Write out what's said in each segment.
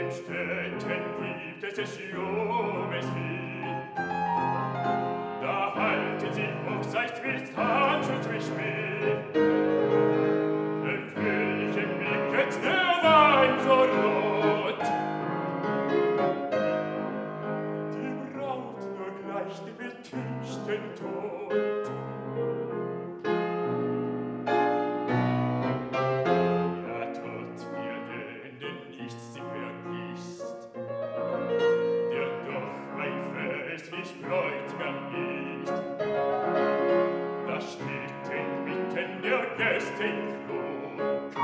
In Städten gibt es junges Vieh. Da halten sie hochseits mit Tanz und mit Spiel. Dem fröhlichen Blicket der Wein so rot. Die Braut nur gleich dem betischten Tod. Ja, Tod für den nichts sie vergisst, der doch mein festlich Bräutigam ist. Da steht inmitten der Gäste im Krug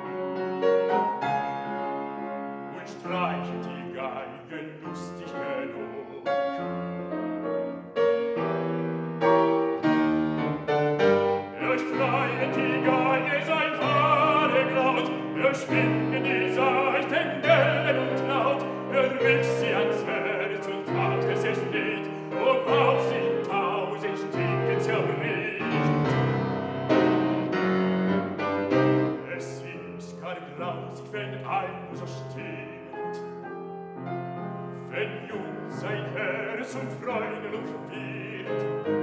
und streicht die Geigen lustig genug. Er streicht die Geige sein Haare glatt, er schwingt in die Seiten gellen und laut, er will sie ans Herz und macht es nicht, ob auch sie in tausend Stücke zerbricht. Es ist gar grausig, wenn einer so stirbt, wenn jung sein Herz und freundlich wird.